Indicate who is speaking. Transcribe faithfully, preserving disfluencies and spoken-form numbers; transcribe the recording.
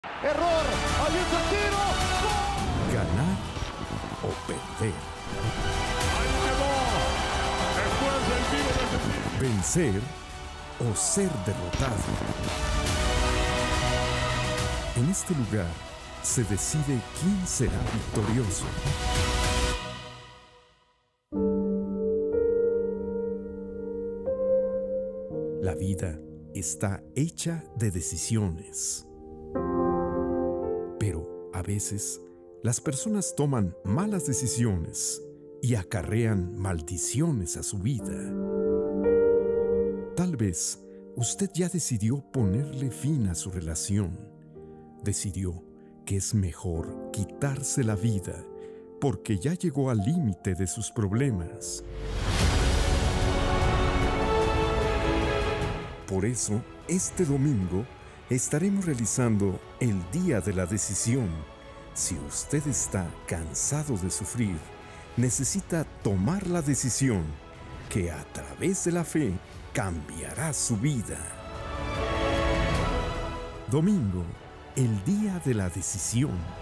Speaker 1: Error, ahí está el tiro.
Speaker 2: Ganar o perder.
Speaker 1: Ahí quedó. Después del tiro de
Speaker 2: Vencer o ser derrotado. En este lugar se decide quién será victorioso. La vida está hecha de decisiones. Pero a veces las personas toman malas decisiones y acarrean maldiciones a su vida. Tal vez usted ya decidió ponerle fin a su relación. Decidió que es mejor quitarse la vida porque ya llegó al límite de sus problemas. Por eso, este domingo estaremos realizando el Día de la Decisión. Si usted está cansado de sufrir, necesita tomar la decisión que a través de la fe cambiará su vida. Domingo, el Día de la Decisión.